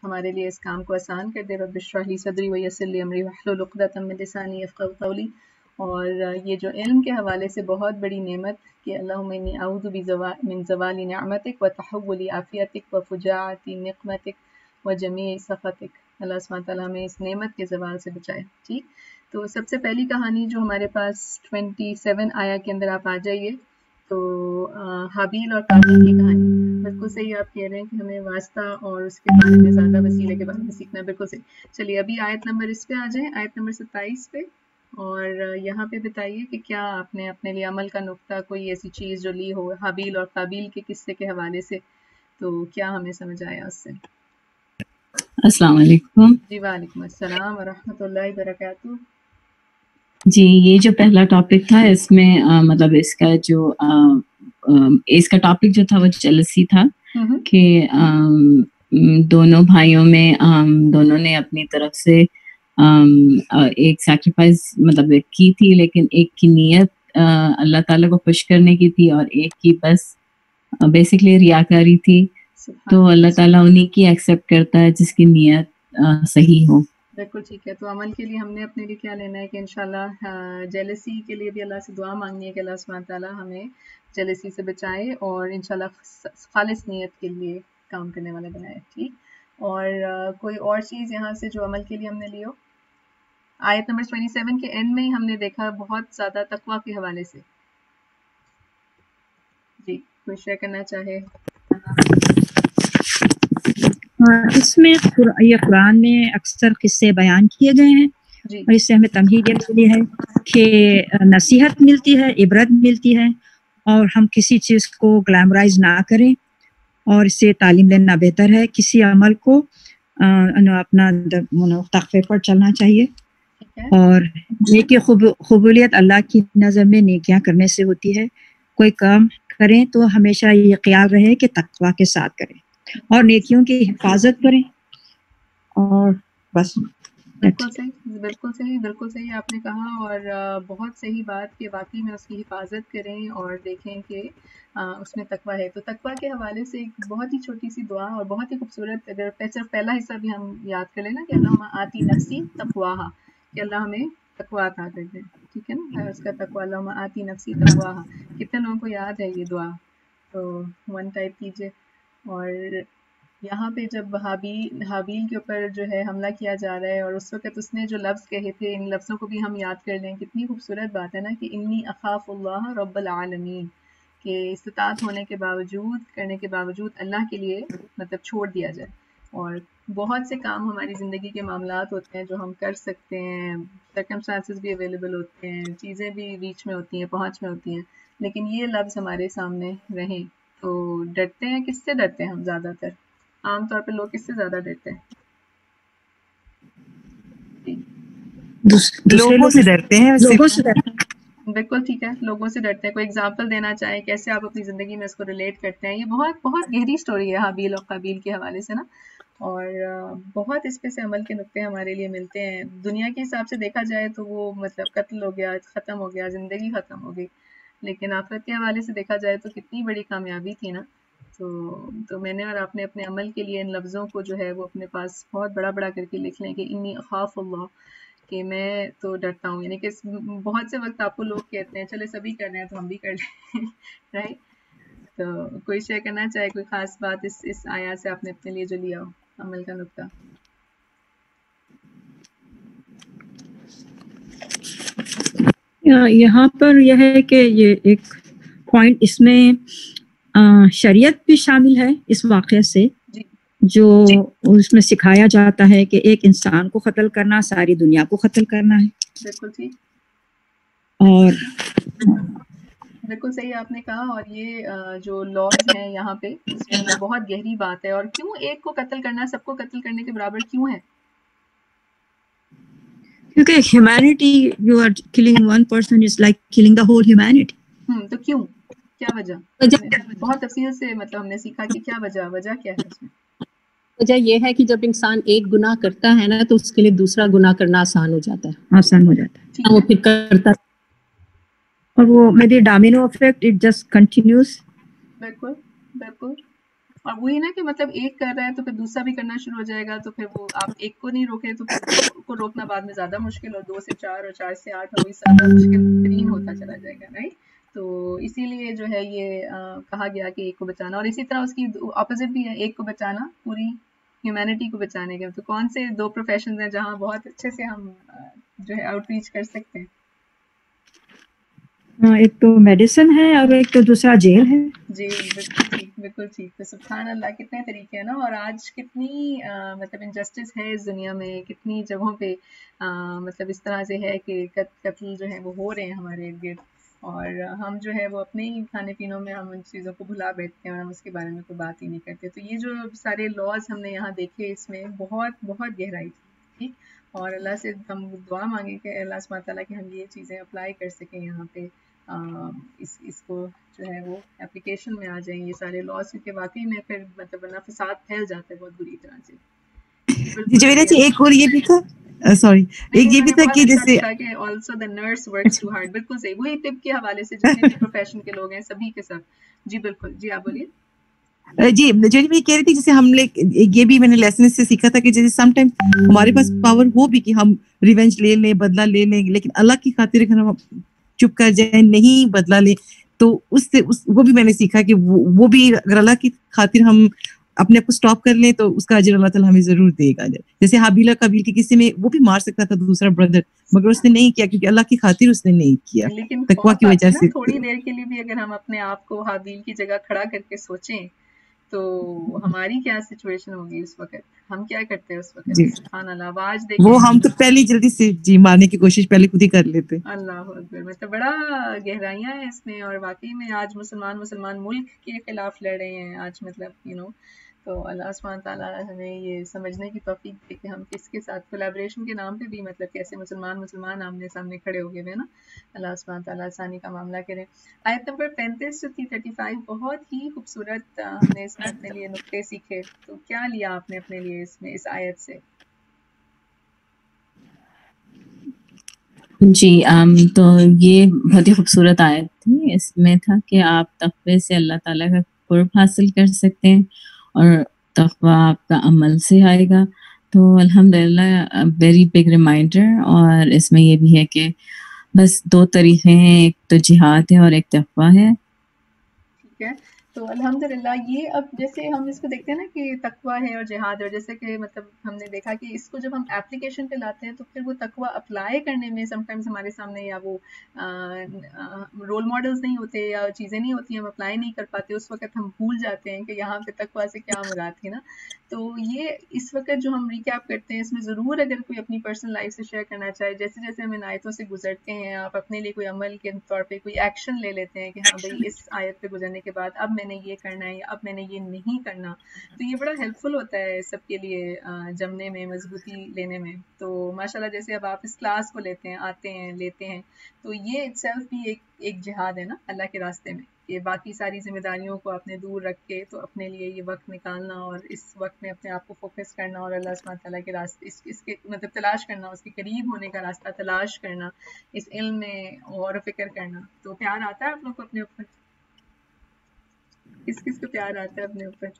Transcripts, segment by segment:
ہمارے لیے اس کام کو آسان کر دے. رب اشرح لی صدری ویسر لی امری واحلل عقدۃ من لسانی یفقهوا قولی. اور یہ جو علم کے حوالے سے بہت بڑی نعمت کہ اللہم انی اعوذ من زوال نعمتک وتحول عافیتک وفجاعت نقمتک وجمیع سخطک. اللہ سبحانہ تعالیٰ ہمیں اس نعمت کے زوال سے بچائے. ٹھیک، تو سب سے پہلی کہانی جو ہمارے پاس 27 آیا کے اندر آپ آ جائیے. تو حابیل اور قابیل کی کہانی. بالکل صحیح آپ کہہ رہے ہیں کہ ہمیں واسطہ اور اس کے بارے میں زیادہ وسیلے کے بارے میں سیکھنا ہے. بالکل صحیح. چلیے ابھی آیت نمبر اس پہ آ جائیں، آیت نمبر 27 پہ. اور یہاں پہ بتائیے کہ کیا آپ نے اپنے لیے عمل کا نقطہ کوئی ایسی چیز جو لی ہو حابیل اور قابیل کے قصے کے حوالے سے، تو کیا ہمیں سمجھ آیا اس سے؟ السلام علیکم. جی وعلیکم السلام ورحمۃ اللہ وبرکاتہ. جی یہ جو پہلا ٹاپک تھا اس میں مطلب اس کا ٹاپک جو تھا وہ جیلسی تھا کہ دونوں بھائیوں میں دونوں نے اپنی طرف سے ایک سیکریفائس مطلب کی تھی، لیکن ایک کی نیت اللہ تعالیٰ کو خوش کرنے کی تھی اور ایک کی بس بیسکلی ریاکاری تھی. تو اللہ تعالیٰ انہی کی ایکسیپٹ کرتا ہے جس کی نیت صحیح ہو. بالکل ٹھیک ہے. تو عمل کے لیے ہم نے اپنے لیے کیا لینا ہے کہ انشاءاللہ جیلسی کے لیے بھی اللہ سے دعا مانگنی ہے کہ اللہ سبحانہ تعالیٰ ہمیں جیلسی سے بچائے اور انشاءاللہ خالص نیت کے لیے کام کرنے والے بنائے. ٹھیک. اور کوئی اور چیز یہاں سے جو عمل کے لیے ہم نے لی ہو؟ آیت نمبر 27 کے اینڈ میں ہی ہم نے دیکھا بہت زیادہ تقویٰ کے حوالے سے. جی کوئی شیئر کرنا چاہے؟ اس میں یہ قرآن میں اکثر قصے بیان کیے گئے ہیں اور اس سے ہمیں تمہید یہ ملی ہے کہ نصیحت ملتی ہے، عبرت ملتی ہے، اور ہم کسی چیز کو گلیمرائز نہ کریں اور اس سے تعلیم لینا بہتر ہے. کسی عمل کو اپنا تخفے پر چلنا چاہیے، اور نیکی قبولیت اللہ کی نظر میں نیکیاں کرنے سے ہوتی ہے. کوئی کام کریں تو ہمیشہ یہ خیال رہے کہ تقویٰ کے ساتھ کریں اور نیکیوں کی حفاظت کریں. اور بس بالکل صحیح، بالکل صحیح، بالکل صحیح آپ نے کہا. اور بہت صحیح بات کہ واقعی میں اس کی حفاظت کریں اور دیکھیں کہ اس میں تقویٰ ہے. تو تقویٰ کے حوالے سے ایک بہت ہی چھوٹی سی دعا اور بہت ہی خوبصورت، اگر صرف پہلا حصہ بھی ہم یاد کر لیں نا کہ اللہم آتی نفسی تقواہا، کہ اللہ ہمیں تقویٰ عطا کر دے. ٹھیک ہے نا، اس کا تقویٰ اللہم آتی نفسی تقواہا. کتنے لوگوں کو یاد ہے یہ دعا؟ تو 1 ٹائپ کیجیے. اور یہاں پہ جب حابیل کے اوپر جو ہے حملہ کیا جا رہا ہے اور اس وقت اس نے جو لفظ کہے تھے، ان لفظوں کو بھی ہم یاد کر لیں. کتنی خوبصورت بات ہے نا کہ انی اخاف اللہ رب العالمین، کہ استطاعت ہونے کے باوجود، کرنے کے باوجود اللہ کے لیے مطلب چھوڑ دیا جائے. اور بہت سے کام ہماری زندگی کے معاملات ہوتے ہیں جو ہم کر سکتے ہیں، سرکمسٹانسز بھی اویلیبل ہوتے ہیں، چیزیں بھی ریچ میں ہوتی ہیں، پہنچ میں ہوتی ہیں، لیکن یہ لفظ ہمارے سامنے رہیں تو ڈرتے ہیں. کس سے ڈرتے ہیں ہم زیادہ تر؟ عام طور پہ لوگ کس سے زیادہ ڈرتے ہیں؟ لوگوں سے ڈرتے ہیں. لوگوں سے ڈرتے ہیں. بالکل ٹھیک ہے، لوگوں سے ڈرتے ہیں. کوئی اگزامپل دینا چاہیں کیسے آپ اپنی زندگی میں اس کو ریلیٹ کرتے ہیں؟ یہ بہت بہت گہری سٹوری ہے حابیل اور قابیل کے حوالے سے نا، اور بہت اس پہ سے عمل کے نقطے ہمارے لیے ملتے ہیں. دنیا کے حساب سے دیکھا جائے تو وہ مطلب قتل ہو گیا، ختم ہو گیا، زندگی ختم ہو گئی، لیکن آخرت کے حوالے سے دیکھا جائے تو کتنی بڑی کامیابی تھی نا. تو میں نے اور آپ نے اپنے عمل کے لیے ان لفظوں کو جو ہے وہ اپنے پاس بہت بڑا بڑا کر کے لکھ لیں کہ انی اخاف اللہ، کہ میں تو ڈرتا ہوں. یعنی کہ بہت سے وقت آپ کو لوگ کہتے ہیں چلے سبھی کر رہے ہیں تو ہم بھی کر لیں رائٹ. تو کوئی شیئر کرنا چاہے کوئی خاص بات اس آیا سے آپ نے اپنے لیے جو لیا ہو عمل کا نقطہ؟ یہاں پر یہ ہے کہ یہ ایک پوائنٹ اس میں شریعت بھی شامل ہے اس واقعے سے، جو اس میں سکھایا جاتا ہے کہ ایک انسان کو قتل کرنا ساری دنیا کو قتل کرنا ہے. بالکل ٹھیک، اور بالکل صحیح آپ نے کہا. اور یہ جو لاز ہیں یہاں پہ اس کے اندر بہت گہری بات ہے. اور کیوں ایک کو قتل کرنا سب کو قتل کرنے کے برابر کیوں ہے؟ کیونکہ humanity, you are killing one person is like killing the whole humanity. تو کیوں، کیا وجہ؟ بہت تفصیل سے مطلب ہم نے سیکھا کہ کیا وجہ کیا ہے اس میں. وجہ یہ ہے کہ جب انسان ایک گناہ کرتا ہے نا تو اس کے لیے دوسرا گناہ کرنا آسان ہو جاتا ہے. وہ پھر کرتا اور وہ میری domino effect it just continues. بالکل بالکل. اور وہی نا کہ مطلب ایک کر رہا ہے تو پھر دوسرا بھی کرنا شروع ہو جائے گا, تو پھر وہ آپ ایک کو نہیں روکے تو پھر دو کو روکنا بعد میں زیادہ مشکل, اور 2 سے 4 اور 4 سے 8 وہی زیادہ مشکل ترین ہوتا چلا جائے گا, رائٹ. تو اسی لیے جو ہے یہ کہا گیا کہ ایک کو بچانا, اور اسی طرح اس کی اپوزٹ بھی ہے, ایک کو بچانا پوری ہیومینٹی کو بچانے کے. تو کون سے 2 پروفیشنز ہیں جہاں بہت اچھے سے ہم جو ہے آؤٹ ریچ کر سکتے ہیں؟ ایک تو میڈیسن ہے اور ایک تو دوسرا جیل ہے. جی بالکل ٹھیک, بالکل ٹھیک. تو سبحان اللہ کتنے طریقے ہیں نا, اور آج کتنی مطلب انجسٹس ہے اس دنیا میں, کتنی جگہوں پہ مطلب اس طرح سے ہے کہ قتل جو ہے وہ ہو رہے ہیں ہمارے ارد گرد, اور ہم جو ہے وہ اپنے ہی کھانے پینوں میں ہم ان چیزوں کو بھلا بیٹھتے ہیں اور ہم اس کے بارے میں کوئی بات ہی نہیں کرتے. تو یہ جو سارے لاز ہم نے یہاں دیکھے اس میں بہت بہت گہرائی تھی, اور اللہ سے ہم دعا مانگیں کہ اللہ سبحانہ تعالیٰ کہ ہم یہ چیزیں اپلائی کر سکیں یہاں پہ, اس کو جو ہے وہ اپلیکیشن میں آ جائیں یہ سارے لاس, کیونکہ واقعی میں پھر مطلب ورنہ فساد پھیل جاتا ہے بہت بری طرح سے. ایک اور یہ بھی تھا, سوری ایک یہ بھی تھا کہ جیسے also the nurse works too hard. بالکل صحیح, وہی ٹپ کے حوالے سے جتنے بھی پروفیشن کے لوگ ہیں سبھی کے سب. جی بالکل, جی آپ بولیے. جی جو میں کہہ رہی تھی, جیسے ہم نے یہ بھی میں نے لیسن سے سیکھا تھا کہ جیسے سم ٹائم ہمارے پاس پاور ہو بھی کہ ہم ریونج لے لیں, بدلہ لے لیں, لیکن اللہ کی خاطر اگر ہم چپ کر جائیں, نہیں بدلہ لیں, تو اس سے وہ بھی میں نے سیکھا کہ وہ بھی اگر اللہ کی خاطر ہم اپنے آپ کو اسٹاپ کر لیں تو اس کا اجر اللہ تعالیٰ ہمیں ضرور دے گا. جیسے حابیل قابیل کے قصے میں وہ بھی مار سکتا تھا دوسرا بردر, مگر اس نے نہیں کیا کیونکہ اللہ کی خاطر اس نے نہیں کیا, لیکن تقویٰ کی وجہ سے. تھوڑی دیر کے لیے بھی اگر ہم اپنے آپ کو حابیل کی جگہ کھڑا کر کے سوچیں تو ہماری کیا سچویشن ہوگی اس وقت, ہم کیا کرتے ہیں اس وقت. سبحان اللہ, آواز دیکھیں وہ ہم تو پہلے جلدی سے جی مارنے کی کوشش پہلے خود ہی کر لیتے. اللہ اکبر, مطلب بڑا گہرائیاں ہیں اس میں, اور واقعی میں آج مسلمان ملک کے خلاف لڑ رہے ہیں آج, مطلب تو اللہ سبحانہ تعالیٰ ہمیں یہ سمجھنے کی توفیق دے کہ ہم کس کے ساتھ کولیبریشن کے نام پہ بھی مطلب کیسے مسلمان آمنے سامنے کھڑے ہو گئے نا. اللہ سبحانہ تعالیٰ آسانی کا معاملہ کرے. آیت نمبر 35 سے 35 بہت ہی خوبصورت ہم نے اس میں اپنے لیے نقطے سیکھے. تو کیا لیا آپ نے اپنے لیے اس میں اس آیت سے؟ جی تو یہ بہت ہی خوبصورت آیت تھی. اس میں تھا کہ آپ تقوی سے اللہ تعالیٰ کا قرب حاصل کر سکتے ہیں, اور تقوی آپ کا عمل سے آئے گا. تو الحمدللہ ویری بگ ریمائنڈر. اور اس میں یہ بھی ہے کہ بس 2 طریقے ہیں, ایک تو جہاد ہے اور ایک تقوی ہے. ٹھیک ہے, تو الحمدللہ یہ اب جیسے ہم اس کو دیکھتے ہیں نا کہ تقویٰ ہے اور جہاد ہے, اور جیسے کہ مطلب ہم نے دیکھا کہ اس کو جب ہم ایپلیکیشن پہ لاتے ہیں تو پھر وہ تقویٰ اپلائی کرنے میں سم ٹائمز ہمارے سامنے یا وہ رول ماڈلز نہیں ہوتے یا چیزیں نہیں ہوتی, ہم اپلائی نہیں کر پاتے. اس وقت ہم بھول جاتے ہیں کہ یہاں پہ تقویٰ سے کیا مراد تھی نا. تو یہ اس وقت جو ہم ریکیپ کرتے ہیں اس میں ضرور اگر کوئی اپنی پرسنل لائف سے شیئر کرنا چاہے, جیسے جیسے ہم ان آیتوں سے گزرتے ہیں, آپ اپنے لیے کوئی عمل کے طور پہ کوئی ایکشن لے لیتے ہیں کہ ہاں بھائی اس آیت پہ گزرنے کے بعد اب میں نے یہ کرنا ہے یا اب میں نے یہ نہیں کرنا, تو یہ بڑا ہیلپ فل ہوتا ہے سب کے لیے جمنے میں, مضبوطی لینے میں. تو ماشاءاللہ جیسے اب آپ اس کلاس کو لیتے ہیں, آتے ہیں, لیتے ہیں, تو یہ اٹ سیلف بھی ایک جہاد ہے نا اللہ کے راستے میں, کہ باقی ساری ذمہ داریوں کو آپ نے دور رکھ کے تو اپنے لیے یہ وقت نکالنا, اور اس وقت میں اپنے آپ کو فوکس کرنا, اور اللہ سبحانہ تعالیٰ کے راستے اس کے مطلب تلاش کرنا, اس کے قریب ہونے کا راستہ تلاش کرنا, اس علم میں غور و فکر کرنا. تو پیار آتا ہے آپ لوگ کو اپنے اوپر؟ کس کو پیار آتا ہے اپنے اوپر؟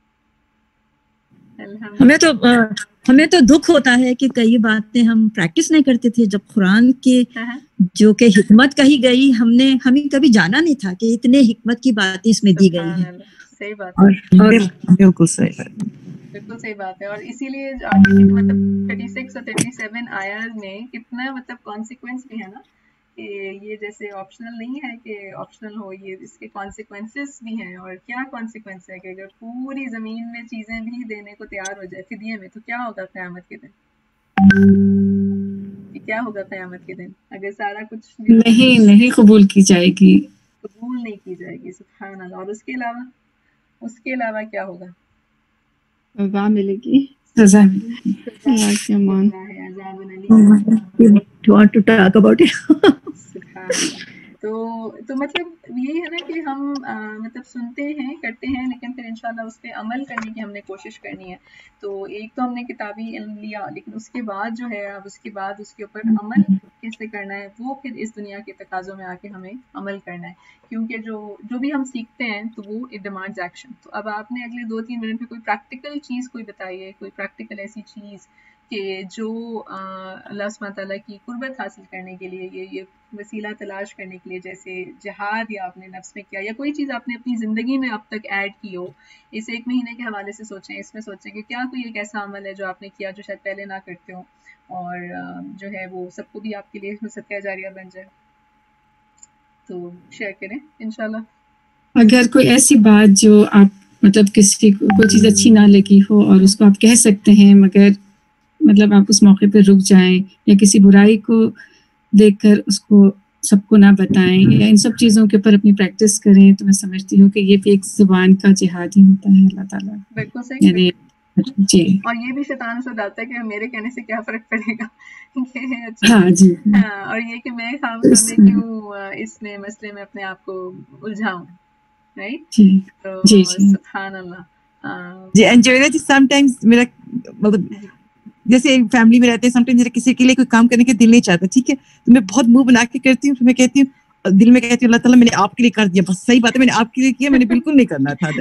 ہمیں تو دکھ ہوتا ہے کہ کئی باتیں ہم پریکٹس نہیں کرتے تھے. جب قرآن کے جو کہ حکمت کہی گئی, ہمیں کبھی جانا نہیں تھا کہ اتنے حکمت کی باتیں اس میں دی گئی ہیں. صحیح بات ہے, بالکل صحیح بات, بالکل صحیح بات ہے. اور اسی لیے آگے مطلب 36 اور 37 آیات میں کتنا مطلب کانسیکوینس بھی ہے نا, کہ یہ جیسے آپشنل نہیں ہے کہ آپشنل ہو, یہ اس کے کانسیکوینسز بھی ہیں. اور کیا کانسیکوینس ہے کہ اگر پوری زمین میں چیزیں بھی دینے کو تیار ہو جائے فدیے میں, تو کیا ہوگا قیامت کے دن؟ کیا ہوگا قیامت کے دن اگر سارا کچھ نہیں قبول کی جائے گی, قبول نہیں کی جائے گی. سبحان اللہ. اور اس کے علاوہ کیا ہوگا؟ سزا ملے گی, سزا کے مان. عذاب علی. you want to talk about it? تو مطلب یہی ہے نا کہ ہم مطلب سنتے ہیں کرتے ہیں لیکن پھر انشاءاللہ اس پہ عمل کرنے کی ہم نے کوشش کرنی ہے. تو ایک تو ہم نے کتابی علم لیا لیکن اس کے بعد جو ہے اب اس کے بعد اس کے اوپر عمل کیسے کرنا ہے وہ پھر اس دنیا کے تقاضوں میں آ کے ہمیں عمل کرنا ہے, کیونکہ جو بھی ہم سیکھتے ہیں تو وہ اٹ ڈیمانڈز ایکشن. تو اب آپ نے اگلے 2-3 منٹ میں کوئی پریکٹیکل چیز کوئی بتائیے, کوئی پریکٹیکل ایسی چیز کہ جو اللہ سبحانہ تعالیٰ کی قربت حاصل کرنے کے لیے یہ وسیلہ تلاش کرنے کے لیے, جیسے جہاد یا آپ نے نفس میں کیا یا کوئی چیز آپ نے اپنی زندگی میں اب تک ایڈ کی ہو. اس 1 مہینے کے حوالے سے سوچیں, اس میں سوچیں کہ کیا کوئی ایک ایسا عمل ہے جو آپ نے کیا جو شاید پہلے نہ کرتے ہو اور جو ہے وہ سب کو بھی آپ کے لیے صدقہ جاریہ بن جائے. تو شیئر کریں انشاءاللہ. اگر کوئی ایسی بات جو آپ مطلب کسی کو کوئی چیز اچھی نہ لگی ہو اور اس کو آپ کہہ سکتے ہیں مگر مطلب آپ اس موقع پہ رک جائیں, یا کسی برائی کو دیکھ کر اس کو سب کو نہ بتائیں, یا ان سب چیزوں کے اوپر اپنی پریکٹس کریں, تو میں سمجھتی ہوں کہ یہ بھی ایک زبان کا جہاد ہی ہوتا ہے اللہ تعالیٰ. بالکل صحیح. یعنی جی, اور یہ بھی شیطان سے ڈالتا ہے کہ میرے کہنے سے کیا فرق پڑے گا. ہاں جی, اور یہ کہ میں خام میں کیوں اس میں مسئلے میں اپنے آپ کو الجھاؤں, رائٹ. جی سبحان اللہ. جی انجوائے سم ٹائمز میرا مطلب جیسے فیملی میں رہتے ہیں, سم ٹائمز میرا کسی کے لیے کوئی کام کرنے کا دل نہیں چاہتا, ٹھیک ہے, تو میں بہت منہ بنا کے کرتی ہوں, پھر میں کہتی ہوں دل میں کہتی ہوں اللہ تعالیٰ میں نے آپ کے لیے کر دیا, بس صحیح بات ہے میں نے آپ کے لیے کیا, میں نے بالکل نہیں کرنا تھا.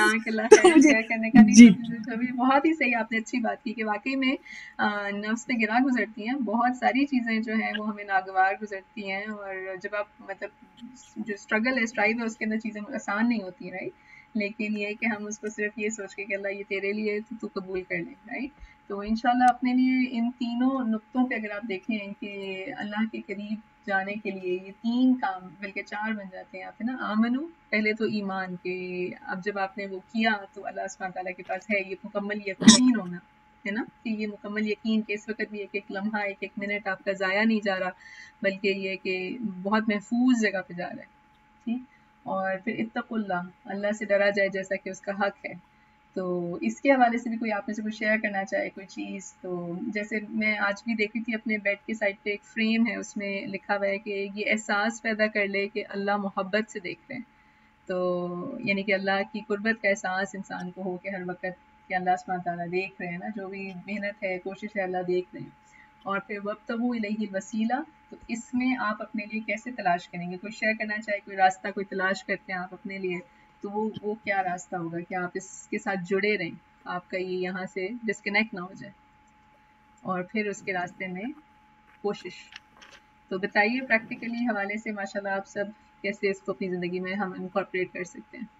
جی بہت ہی صحیح, آپ نے اچھی بات کی کہ واقعی میں نفس پہ گرا گزرتی ہیں بہت ساری چیزیں جو ہیں وہ ہمیں ناگوار گزرتی ہیں, اور جب آپ مطلب جو اسٹرگل ہے اسٹرائیو ہے اس کے اندر چیزیں آسان نہیں ہوتی, رائٹ. لیکن یہ کہ ہم اس کو صرف یہ سوچ کے کہ اللہ یہ تیرے لیے تو قبول کر لیں, رائٹ. تو انشاءاللہ اپنے لیے ان تینوں نقطوں پہ اگر آپ دیکھیں کہ اللہ کے قریب جانے کے لیے یہ 3 کام بلکہ 4 بن جاتے ہیں. آپ ہے نا آمنو, پہلے تو ایمان کے اب جب آپ نے وہ کیا تو اللہ سبحانہ تعالیٰ کے پاس ہے یہ مکمل یقین ہونا, ہے نا, کہ یہ مکمل یقین کہ اس وقت بھی ایک لمحہ ایک منٹ آپ کا ضائع نہیں جا رہا, بلکہ یہ کہ بہت محفوظ جگہ پہ جا رہا ہے, ٹھیک. اور پھر اتقوا اللہ, اللہ سے ڈرا جائے جیسا کہ اس کا حق ہے. تو اس کے حوالے سے بھی کوئی آپ میں سے کوئی شیئر کرنا چاہے کوئی چیز. تو جیسے میں آج بھی دیکھی تھی اپنے بیڈ کے سائڈ پہ ایک فریم ہے, اس میں لکھا ہوا ہے کہ یہ احساس پیدا کر لے کہ اللہ محبت سے دیکھ رہے ہیں. تو یعنی کہ اللہ کی قربت کا احساس انسان کو ہو کہ ہر وقت کہ اللہ سبحانہ تعالیٰ دیکھ رہے ہیں نا, جو بھی محنت ہے کوشش ہے اللہ دیکھ رہے ہیں. اور پھر وابتغوا الیہ الوسیلہ, تو اس میں آپ اپنے لیے کیسے تلاش کریں گے, کوئی شیئر کرنا چاہے کوئی راستہ کوئی تلاش کرتے ہیں آپ اپنے لیے, تو وہ کیا راستہ ہوگا کہ آپ اس کے ساتھ جڑے رہیں, آپ کا یہ یہاں سے ڈسکنیکٹ نہ ہو جائے, اور پھر اس کے راستے میں کوشش. تو بتائیے پریکٹیکلی حوالے سے ماشاءاللہ آپ سب کیسے اس کو اپنی زندگی میں ہم انکارپوریٹ کر سکتے ہیں.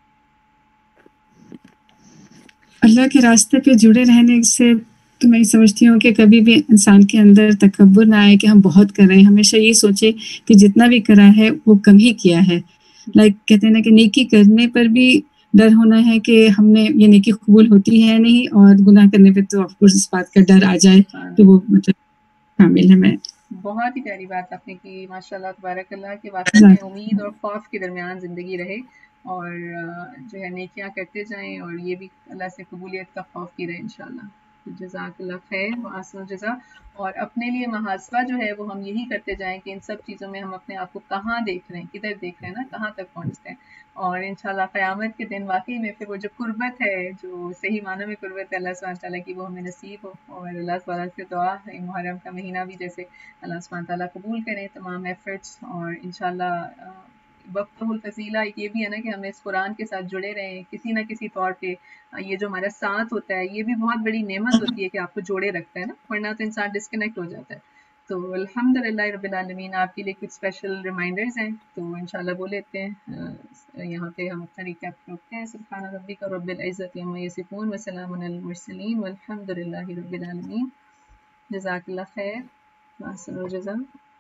اللہ کے راستے پہ جڑے رہنے سے تو میں سمجھتی ہوں کہ کبھی بھی انسان کے اندر تکبر نہ آئے کہ ہم بہت کر رہے ہیں, ہمیشہ یہ سوچے کہ جتنا بھی کرا ہے وہ کم ہی کیا ہے. لائک کہتے ہیں نا کہ نیکی کرنے پر بھی ڈر ہونا ہے کہ ہم نے یہ نیکی قبول ہوتی ہے نہیں, اور گناہ کرنے پہ تو آف کورس اس بات کا ڈر آ جائے تو وہ مطلب شامل ہے. میں بہت ہی پیاری بات آپ نے کی ماشاءاللہ تبارک اللہ, کہ واقعی میں امید اور خوف کے درمیان زندگی رہے, اور جو ہے نیکیاں کرتے جائیں, اور یہ بھی اللہ سے قبولیت کا خوف بھی رہے انشاءاللہ. جزاک اللہ خیر و احسن الجزا. اور اپنے لیے محاسبہ جو ہے وہ ہم یہی کرتے جائیں کہ ان سب چیزوں میں ہم اپنے آپ کو کہاں دیکھ رہے ہیں, کدھر دیکھ رہے ہیں نا, کہاں تک پہنچتے ہیں. اور انشاءاللہ قیامت کے دن واقعی میں پھر وہ جو قربت ہے, جو صحیح معنوں میں قربت ہے اللہ سبحانہ تعالیٰ کی, وہ ہمیں نصیب ہو. اور اللہ تعالیٰ سے دعا ہے محرم کا مہینہ بھی جیسے اللہ سبحانہ تعالیٰ قبول کریں تمام ایفرٹس, اور انشاءاللہ وقت الفضیلہ یہ بھی ہے نا کہ ہمیں اس قرآن کے ساتھ جڑے رہیں کسی نہ کسی طور پہ. یہ جو ہمارا ساتھ ہوتا ہے یہ بھی بہت بڑی نعمت ہوتی ہے کہ آپ کو جوڑے رکھتا ہے نا, ورنہ تو انسان ڈسکنیکٹ ہو جاتا ہے. تو الحمدللہ رب العالمین, آپ کے لیے کچھ اسپیشل ریمائنڈرز ہیں تو انشاءاللہ وہ لیتے ہیں. یہاں پہ ہم اپنا ریکیپ کرتے ہیں. سبحان ربک رب العزت عما یصفون وسلام علی المرسلین والحمدللہ رب العالمین. جزاک اللہ خیر.